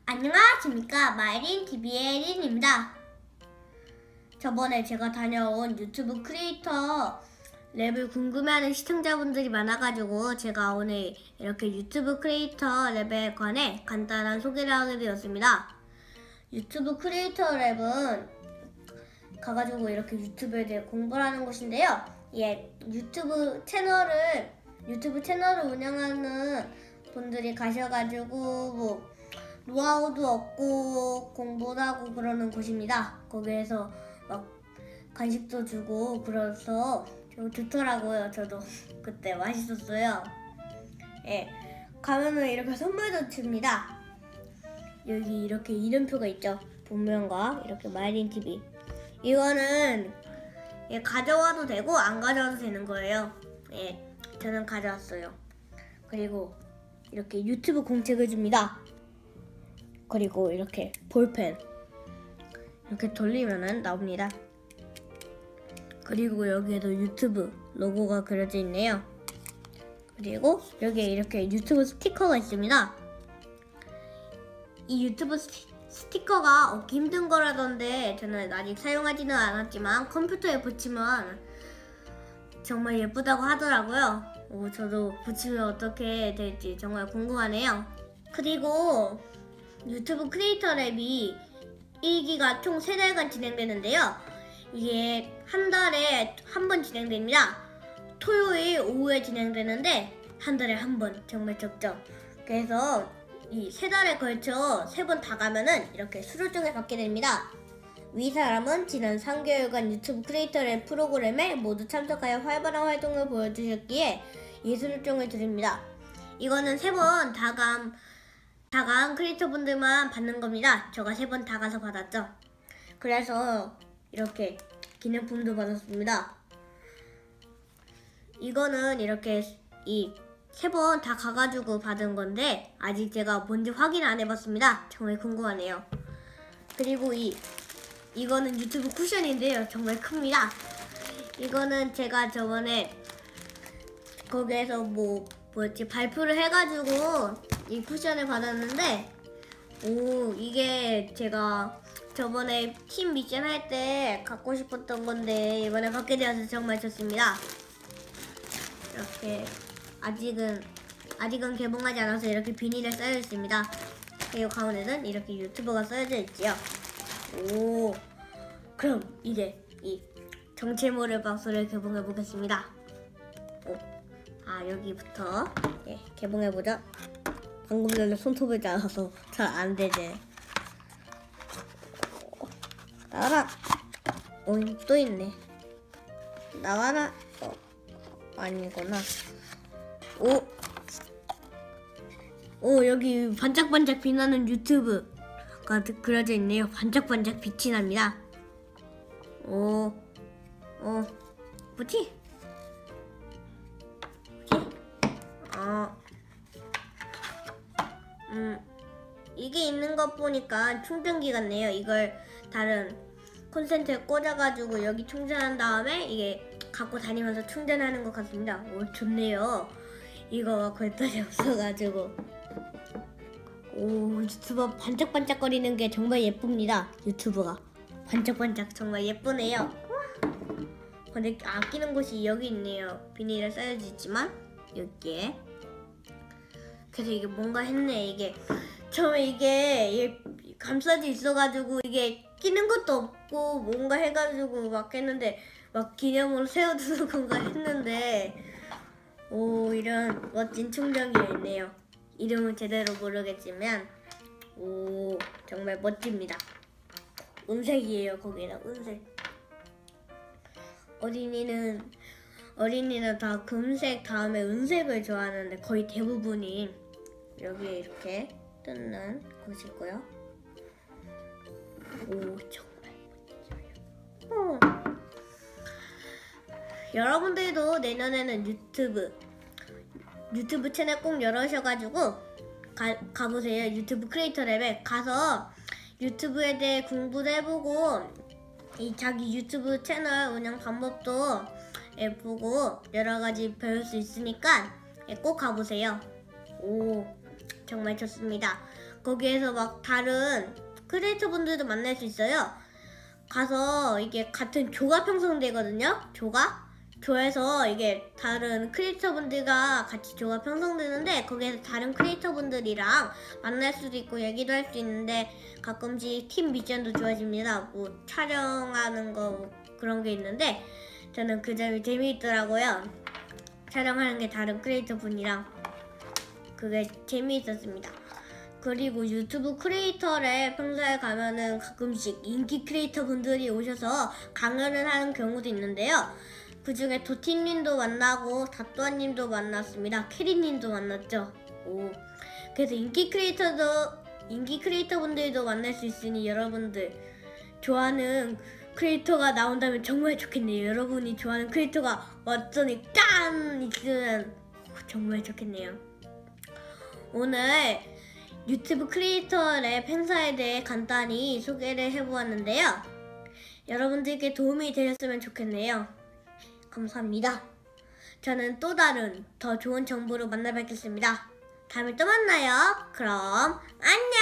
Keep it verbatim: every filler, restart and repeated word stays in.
안녕하십니까, 마이린티비의 린입니다. 저번에 제가 다녀온 유튜브 크리에이터 랩을 궁금해하는 시청자분들이 많아가지고 제가 오늘 이렇게 유튜브 크리에이터 랩에 관해 간단한 소개를 하게 되었습니다. 유튜브 크리에이터 랩은 가가지고 이렇게 유튜브에 대해 공부를 하는 곳인데요. 예, 유튜브 채널을 유튜브 채널을 운영하는 분들이 가셔가지고 뭐 노하우도 얻고 공부도 하고 그러는 곳입니다. 거기에서 막 간식도 주고 그래서 좋더라고요. 저도 그때 맛있었어요. 예, 가면은 이렇게 선물도 줍니다. 여기 이렇게 이름표가 있죠. 본명과 이렇게 마이린티비. 이거는 예, 가져와도 되고 안 가져와도 되는 거예요. 예, 저는 가져왔어요. 그리고 이렇게 유튜브 공책을 줍니다. 그리고 이렇게 볼펜 이렇게 돌리면은 나옵니다. 그리고 여기에도 유튜브 로고가 그려져 있네요. 그리고 여기에 이렇게 유튜브 스티커가 있습니다. 이 유튜브 스티, 스티커가 얻기 힘든 거라던데 저는 아직 사용하지는 않았지만 컴퓨터에 붙이면 정말 예쁘다고 하더라고요. 오, 저도 붙이면 어떻게 될지 정말 궁금하네요. 그리고 유튜브 크리에이터 랩이 일 기가 총 세 달간 진행되는데요. 이게 한 달에 한 번 진행됩니다. 토요일 오후에 진행되는데 한 달에 한 번, 정말 적죠. 그래서 이 세 달에 걸쳐 세 번 다 가면은 이렇게 수료증을 받게 됩니다. 위 사람은 지난 삼 개월간 유튜브 크리에이터 랩 프로그램에 모두 참석하여 활발한 활동을 보여주셨기에 이 수료증을 드립니다. 이거는 세 번 다 간 다 간 크리에이터 분들만 받는 겁니다. 제가 세 번 다 가서 받았죠. 그래서 이렇게 기념품도 받았습니다. 이거는 이렇게 이 세 번 다 가가지고 받은 건데 아직 제가 뭔지 확인 안 해봤습니다. 정말 궁금하네요. 그리고 이 이거는 유튜브 쿠션인데요. 정말 큽니다. 이거는 제가 저번에 거기에서 뭐 뭐였지 발표를 해가지고 이 쿠션을 받았는데 오 이게 제가 저번에 팀 미션 할 때 갖고 싶었던 건데 이번에 받게 되어서 정말 좋습니다. 이렇게 아직은 아직은 개봉하지 않아서 이렇게 비닐에 쌓여 있습니다. 그리고 가운데는 이렇게 유튜버가 써져 있지요. 오 그럼 이제 이 정체모를 박스를 개봉해 보겠습니다. 오, 아 여기부터 예, 개봉해 보죠. 방금 전에 손톱을 잘라서 잘 안 되지. 나와라. 어, 또 있네. 나와라. 어, 아니구나. 오, 오 여기 반짝반짝 빛나는 유튜브가 그려져 있네요. 반짝반짝 빛이 납니다. 오, 어, 뭐지? 뭐지? 어. 음, 이게 있는 것 보니까 충전기 같네요. 이걸 다른 콘센트에 꽂아가지고 여기 충전한 다음에 이게 갖고 다니면서 충전하는 것 같습니다. 오, 좋네요. 이거 걸떡이 없어가지고. 오, 유튜버 반짝반짝거리는 게 정말 예쁩니다. 유튜브가 반짝반짝 정말 예쁘네요. 근데 아끼는 곳이 여기 있네요. 비닐에 쌓여져 있지만 여기에. 그래서 이게 뭔가 했네. 이게 처음에 이게 감싸져 있어가지고 이게 끼는 것도 없고 뭔가 해가지고 막 했는데 막 기념으로 세워두는 건가 했는데 오 이런 멋진 충전기가 있네요. 이름은 제대로 모르겠지만 오 정말 멋집니다. 은색이에요. 거기다 은색. 어린이는 어린이는 다 금색 다음에 은색을 좋아하는데 거의 대부분이 여기에 이렇게 뜯는 곳이고요. 오 정말 멋져요. 어. 여러분들도 내년에는 유튜브 유튜브 채널 꼭 열으셔가지고 가, 가보세요. 유튜브 크리에이터 랩에 가서 유튜브에 대해 공부도 해보고 이 자기 유튜브 채널 운영 방법도 예, 보고 여러가지 배울 수 있으니까 예, 꼭 가보세요. 오 정말 좋습니다. 거기에서 막 다른 크리에이터 분들도 만날 수 있어요. 가서 이게 같은 조가 편성되거든요. 조가? 조에서 이게 다른 크리에이터 분들과 같이 조가 편성되는데 거기에서 다른 크리에이터 분들이랑 만날 수도 있고 얘기도 할 수 있는데 가끔씩 팀 미션도 좋아집니다. 뭐 촬영하는 거 그런 게 있는데 저는 그 점이 재미있더라고요. 촬영하는 게 다른 크리에이터 분이랑 그게 재미있었습니다. 그리고 유튜브 크리에이터에 평소에 가면은 가끔씩 인기 크리에이터 분들이 오셔서 강연을 하는 경우도 있는데요. 그 중에 도티님도 만나고 다또아님도 만났습니다. 캐리님도 만났죠. 오. 그래서 인기 크리에이터도 인기 크리에이터 분들도 만날 수 있으니 여러분들 좋아하는 크리에이터가 나온다면 정말 좋겠네요. 여러분이 좋아하는 크리에이터가 완전히 짠 있으면 정말 좋겠네요. 오늘 유튜브 크리에이터의 팬사에 대해 간단히 소개를 해보았는데요. 여러분들께 도움이 되셨으면 좋겠네요. 감사합니다. 저는 또 다른 더 좋은 정보로 만나 뵙겠습니다. 다음에 또 만나요. 그럼 안녕!